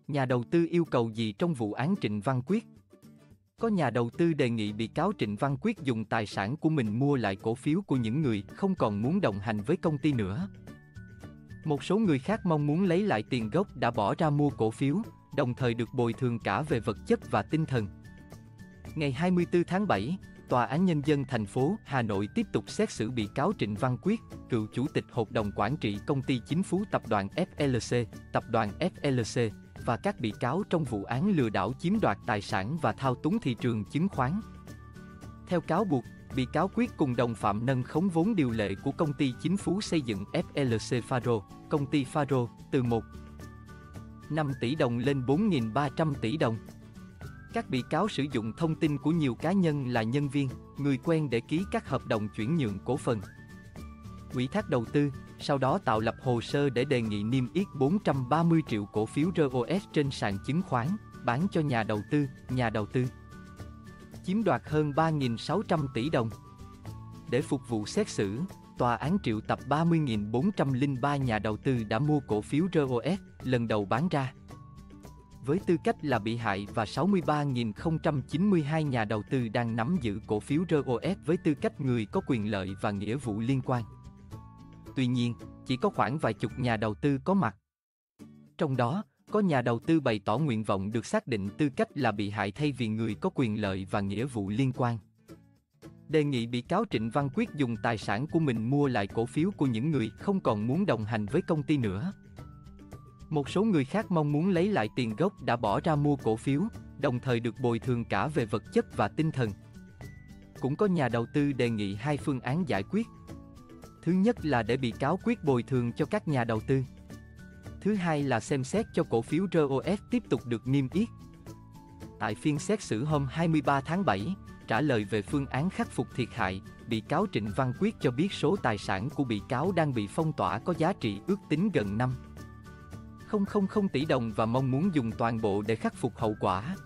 Nhà đầu tư yêu cầu gì trong vụ án Trịnh Văn Quyết? Có nhà đầu tư đề nghị bị cáo Trịnh Văn Quyết dùng tài sản của mình mua lại cổ phiếu của những người không còn muốn đồng hành với công ty nữa. Một số người khác mong muốn lấy lại tiền gốc đã bỏ ra mua cổ phiếu, đồng thời được bồi thường cả về vật chất và tinh thần. Ngày 24 tháng 7, Tòa án Nhân dân thành phố Hà Nội tiếp tục xét xử bị cáo Trịnh Văn Quyết, cựu chủ tịch Hội đồng Quản trị Công ty Chính Phú Tập đoàn FLC, Tập đoàn FLC, và các bị cáo trong vụ án lừa đảo chiếm đoạt tài sản và thao túng thị trường chứng khoán. Theo cáo buộc, bị cáo Quyết cùng đồng phạm nâng khống vốn điều lệ của Công ty Chính Phú Xây dựng FLC Faro, công ty Faro, từ 1,5 tỷ đồng lên 4.300 tỷ đồng. Các bị cáo sử dụng thông tin của nhiều cá nhân là nhân viên, người quen để ký các hợp đồng chuyển nhượng cổ phần, ủy thác đầu tư, sau đó tạo lập hồ sơ để đề nghị niêm yết 430 triệu cổ phiếu ROS trên sàn chứng khoán, bán cho nhà đầu tư chiếm đoạt hơn 3.600 tỷ đồng. Để phục vụ xét xử, tòa án triệu tập 30.403 nhà đầu tư đã mua cổ phiếu ROS lần đầu bán ra, với tư cách là bị hại, và 63.092 nhà đầu tư đang nắm giữ cổ phiếu ROS với tư cách người có quyền lợi và nghĩa vụ liên quan. Tuy nhiên, chỉ có khoảng vài chục nhà đầu tư có mặt. Trong đó, có nhà đầu tư bày tỏ nguyện vọng được xác định tư cách là bị hại thay vì người có quyền lợi và nghĩa vụ liên quan. Đề nghị bị cáo Trịnh Văn Quyết dùng tài sản của mình mua lại cổ phiếu của những người không còn muốn đồng hành với công ty nữa. Một số người khác mong muốn lấy lại tiền gốc đã bỏ ra mua cổ phiếu, đồng thời được bồi thường cả về vật chất và tinh thần. Cũng có nhà đầu tư đề nghị hai phương án giải quyết. Thứ nhất là để bị cáo Quyết bồi thường cho các nhà đầu tư. Thứ hai là xem xét cho cổ phiếu ROS tiếp tục được niêm yết. Tại phiên xét xử hôm 23 tháng 7, trả lời về phương án khắc phục thiệt hại, bị cáo Trịnh Văn Quyết cho biết số tài sản của bị cáo đang bị phong tỏa có giá trị ước tính gần 5,000 tỷ đồng và mong muốn dùng toàn bộ để khắc phục hậu quả.